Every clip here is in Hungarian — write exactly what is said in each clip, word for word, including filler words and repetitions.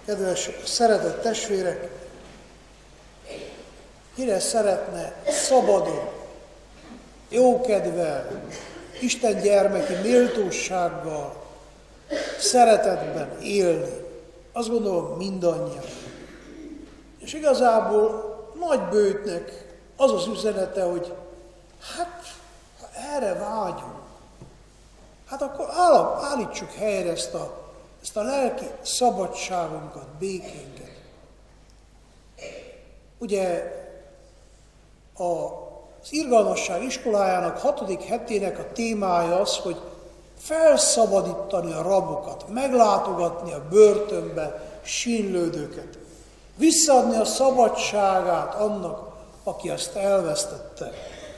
Kedves, szeretett testvérek, kire szeretne szabadon, jókedvel, Isten gyermeki méltósággal, szeretetben élni? Azt gondolom mindannyian. És igazából Nagybőjtnek az az üzenete, hogy hát, ha erre vágyunk, hát akkor állítsuk helyre ezt a, ezt a lelki szabadságunkat, békénket. Ugye az irgalmasság iskolájának hatodik hetének a témája az, hogy felszabadítani a rabokat, meglátogatni a börtönbe sínlődőket, visszaadni a szabadságát annak, aki azt elvesztette.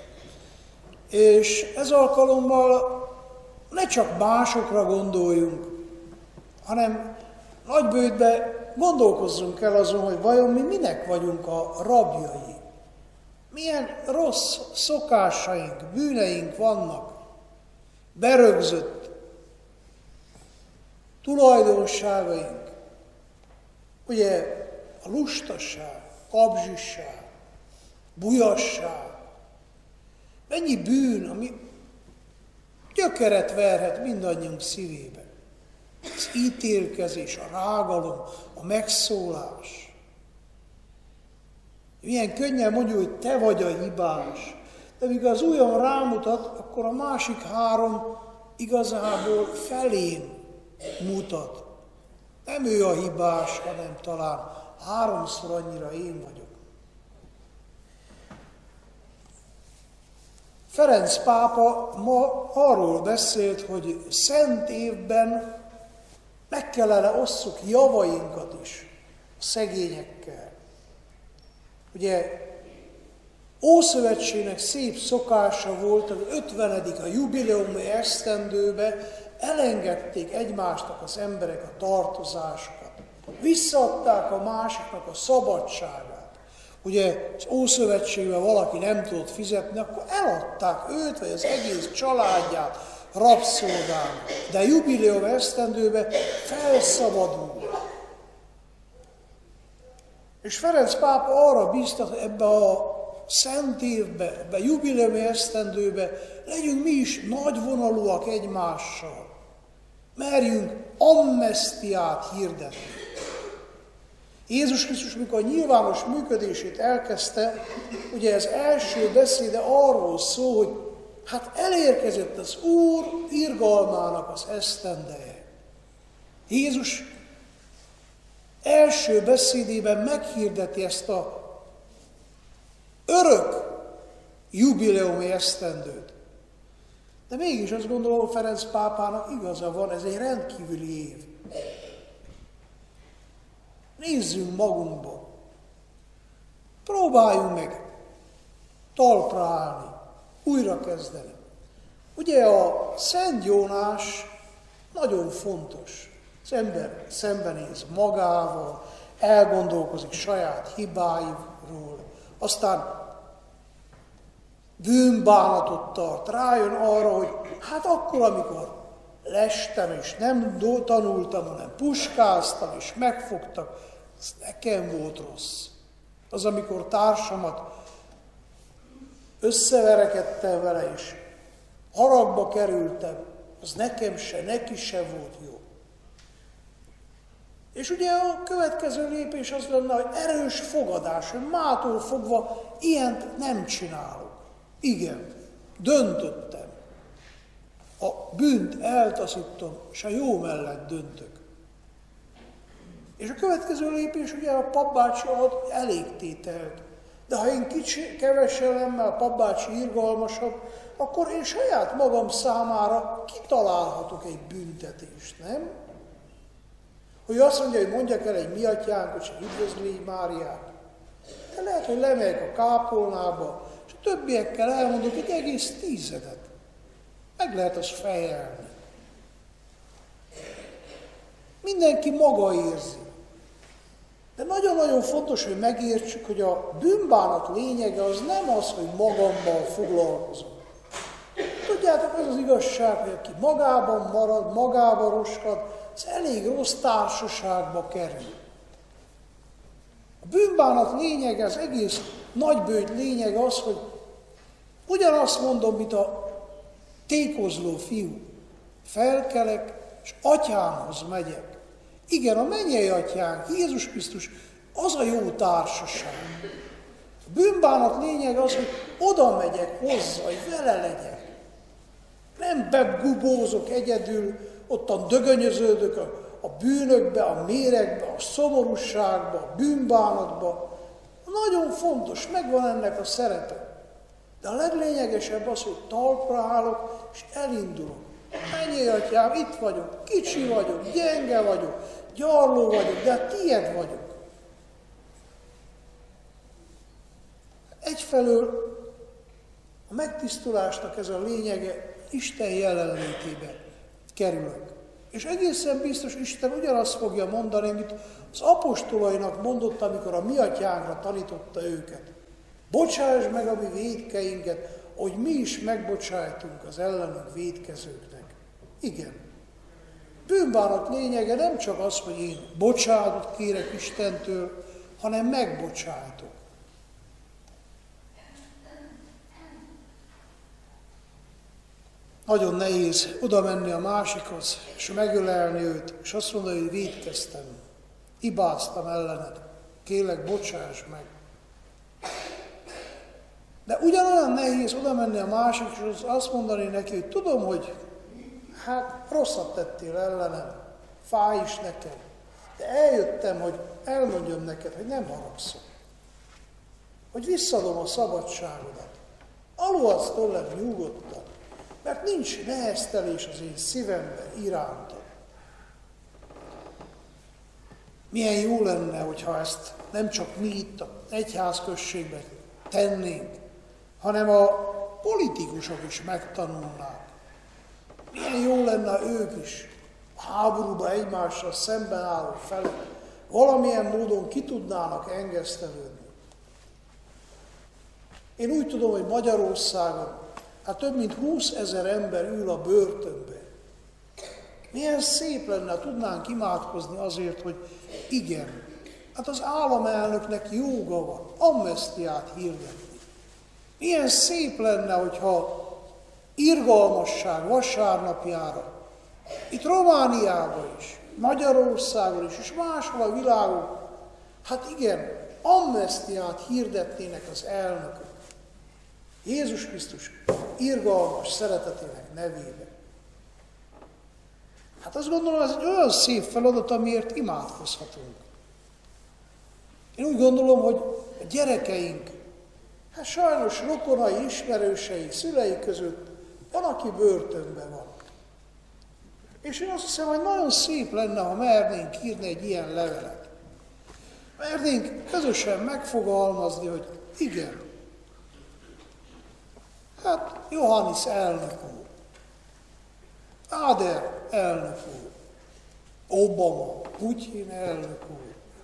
És ez alkalommal ne csak másokra gondoljunk, hanem Nagybőjtbe gondolkozzunk el azon, hogy vajon mi minek vagyunk a rabjai. Milyen rossz szokásaink, bűneink vannak, berögzött tulajdonságaink. Ugye a lustaság, kapzsiság, bujasság, mennyi bűn, ami gyökeret verhet mindannyiunk szívébe. Az ítélkezés, a rágalom, a megszólás. Milyen könnyen mondjuk, hogy te vagy a hibás, de míg az ujjam rámutat, akkor a másik három igazából felém mutat. Nem ő a hibás, hanem talán háromszor annyira én vagyok. Ferenc pápa ma arról beszélt, hogy szent évben meg kellene osszuk javainkat is a szegényekkel. Ugye Ószövetségnek szép szokása volt, az ötvenedik a jubileumi esztendőbe elengedték egymásnak az emberek a tartozásokat. Visszaadták a másiknak a szabadságát. Ugye az Ószövetségben valaki nem tudott fizetni, akkor eladták őt, vagy az egész családját rabszolgának. De a jubileum esztendőben felszabadul. És Ferenc pápa arra bíztat, hogy ebbe a szent évbe, ebbe a jubileumi esztendőbe legyünk mi is nagyvonalúak egymással. Merjünk amnesztiát hirdetni. Jézus Krisztus, mikor a nyilvános működését elkezdte, ugye az első beszéde arról szól, hogy hát elérkezett az Úr irgalmának az esztendeje. Jézus első beszédében meghirdeti ezt a örök jubileumi esztendőt. De mégis azt gondolom, hogy Ferenc pápának igaza van, ez egy rendkívüli év. Nézzünk magunkba. Próbáljunk meg talpra állni, újra kezdeni. Ugye a Szent Jónás nagyon fontos. Az ember szembenéz magával, elgondolkozik saját hibáiról, aztán bűnbánatot tart, rájön arra, hogy hát akkor, amikor lestem és nem tanultam, hanem puskáztam és megfogtak, az nekem volt rossz. Az, amikor társamat összeverekedtem vele és haragba kerültem, az nekem se, neki se volt jó. És ugye a következő lépés az lenne, hogy erős fogadás, hogy mától fogva ilyent nem csinálok. Igen, döntöttem. A bűnt eltaszítom, és a jó mellett döntök. És a következő lépés ugye a papbácsi ad elégtételt. De ha én kicsi, kevesen, mert a papbácsi irgalmasabb, akkor én saját magam számára kitalálhatok egy büntetést, nem? Hogy azt mondja, hogy mondjak el egy mi atyánkot, és egy üdvözlégy Máriát. De lehet, hogy lemegyek a kápolnába, és a többiekkel elmondok egy egész tízedet. Meg lehet azt fejelni. Mindenki maga érzi. De nagyon-nagyon fontos, hogy megértsük, hogy a bűnbánat lényege az nem az, hogy magammal foglalkozom. Tudjátok, az az igazság, hogy aki magában marad, magában roskad, az elég rossz társaságba kerül. bűnbánat lényege, az egész nagybőjt lényege az, hogy ugyanazt mondom, mint a tékozló fiú. Felkelek, és atyámhoz megyek. Igen, a mennyei atyánk, Jézus Krisztus, az a jó társaság. A bűnbánat lényeg az, hogy oda megyek hozzá, hogy vele legyek. Nem begubózok egyedül, ottan dögönyöződök a, a bűnökbe, a méregbe, a szomorúságba, a bűnbánatba. Nagyon fontos, megvan ennek a szerepe. De a leglényegesebb az, hogy talpra állok, és elindulok. Mennyei atyám, itt vagyok, kicsi vagyok, gyenge vagyok, gyarló vagyok, de tied vagyok. Egyfelől a megtisztulásnak ez a lényege, Isten jelenlétébe kerülök. És egészen biztos Isten ugyanazt fogja mondani, amit az apostolainak mondott, amikor a mi atyánkra tanította őket. Bocsáss meg a mi vétkeinket, hogy mi is megbocsájtunk az ellenünk vétkezőknek. Igen. Bűnbánat lényege nem csak az, hogy én bocsánatot kérek Istentől, hanem megbocsájtok. Nagyon nehéz oda menni a másikhoz, és megölelni őt, és azt mondani, hogy vétkeztem, hibáztam ellened, kérlek, bocsáss meg. De ugyanolyan nehéz oda menni a másikhoz, és azt mondani neki, hogy tudom, hogy hát rosszat tettél ellenem, fáj is nekem, de eljöttem, hogy elmondjam neked, hogy nem haragszom, hogy visszadom a szabadságodat, aludsz tőlem nyugodtan, mert nincs neheztelés az én szívemben irántad. Milyen jó lenne, hogyha ezt nem csak mi itt az egyházközségben tennénk, hanem a politikusok is megtanulnák. Milyen jó lenne ők is a háborúba egymással szemben álló felek valamilyen módon ki tudnának engesztelődni. Én úgy tudom, hogy Magyarországon hát több mint húszezer ember ül a börtönbe. Milyen szép lenne, ha tudnánk imádkozni azért, hogy igen, hát az államelnöknek joga van amnesztiát hirdetni. Milyen szép lenne, hogyha irgalmasság vasárnapjára, itt Romániában is, Magyarországon is, és máshol a világon, hát igen, amnesztiát hirdetnének az elnökök. Jézus Krisztus irgalmas szeretetének nevében. Hát azt gondolom, ez egy olyan szép feladat, amiért imádkozhatunk. Én úgy gondolom, hogy a gyerekeink, hát sajnos rokonai, ismerősei, szülei között van, aki börtönben van. És én azt hiszem, hogy nagyon szép lenne, ha mernénk írni egy ilyen levelet. Mernénk közösen megfogalmazni, hogy igen, hát Johannis elnök úr, Áder elnök úr, Obama, Putyin elnök úr.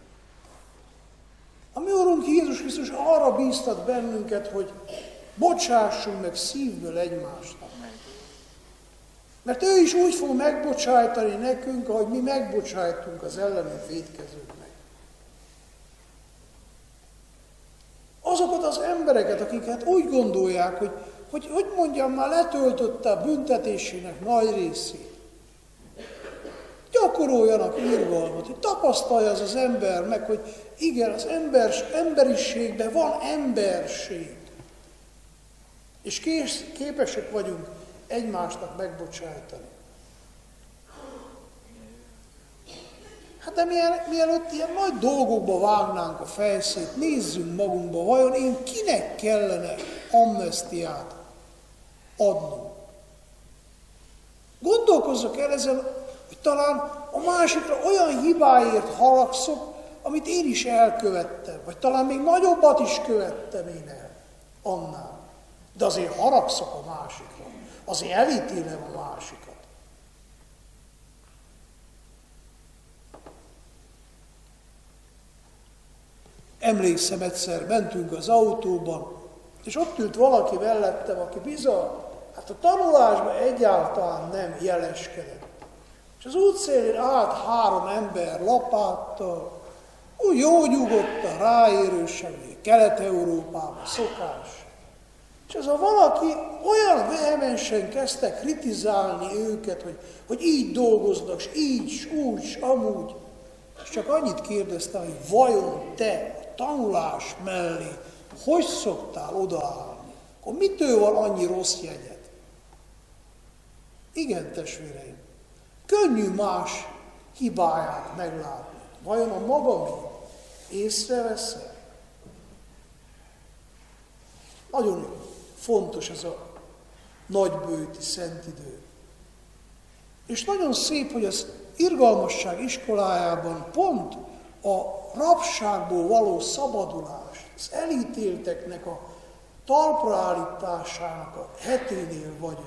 A mi Urunk Jézus Krisztus arra bíztat bennünket, hogy bocsássunk meg szívből egymásnak. Mert ő is úgy fog megbocsájtani nekünk, ahogy mi megbocsájtunk az ellenünk vétkezőknek. Azokat az embereket, akiket úgy gondolják, hogy, hogy, hogy mondjam, már letöltötte a büntetésének nagy részét. Gyakoroljanak irgalmat, hogy tapasztalja az az ember meg, hogy igen, az ember, emberiségben van emberség. És kész, képesek vagyunk egymásnak megbocsájtani. Hát de mielőtt ilyen nagy dolgokba vágnánk a fejszét, nézzünk magunkba, vajon én kinek kellene amnesztiát adnom? Gondolkozzak el ezen, hogy talán a másikra olyan hibáért haragszok, amit én is elkövettem, vagy talán még nagyobbat is követtem én el annál. De azért haragszok a másikra, azért elítélem a másikat. Emlékszem, egyszer mentünk az autóban, és ott ült valaki mellettem, aki bizony, hát a tanulásban egyáltalán nem jeleskedett. És az útszélén állt három ember lapáttal, úgy jó nyugodtan, ráérősen, Kelet-Európában szokás. És ez a valaki olyan vehemensen kezdte kritizálni őket, hogy, hogy így dolgoznak, és így, és úgy, és amúgy. És csak annyit kérdezte, hogy vajon te a tanulás mellé hogy szoktál odaállni? Akkor mitől van annyi rossz jegyed? Igen, testvéreim, könnyű más hibáját meglátni. Vajon a magamét észreveszem? Nagyon fontos ez a nagybőti szentidő. És nagyon szép, hogy az irgalmasság iskolájában pont a rabságból való szabadulás, az elítélteknek a talpra állításának a heténél vagyunk.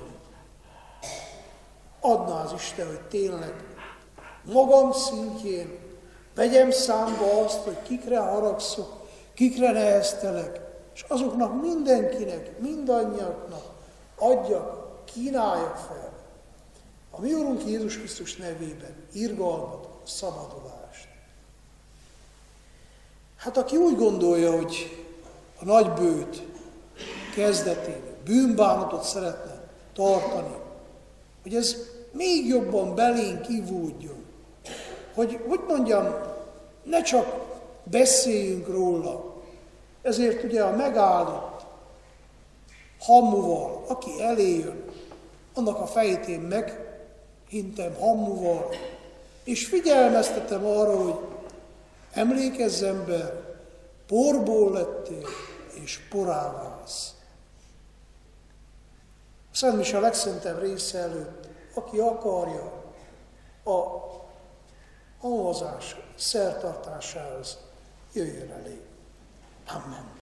Adná az Isten, hogy tényleg magam szintjén vegyem számba azt, hogy kikre haragszok, kikre neheztelek, és azoknak mindenkinek, mindannyiaknak adjak, kínáljak fel a mi Urunk Jézus Krisztus nevében irgalmat, szabadulást. Hát aki úgy gondolja, hogy a nagybőt kezdetén bűnbánatot szeretne tartani, hogy ez még jobban belénk ivódjon, hogy, hogy mondjam, ne csak beszéljünk róla, ezért ugye a megáldott hamuval, aki eléjön, annak a fejét én meghintem hamuval, és figyelmeztetem arra, hogy emlékezz ember, porból lettél, és porá válsz. A Szent Mise a legszentebb része előtt, aki akarja a hamvazás szertartásához, jöjjön elé. Amen.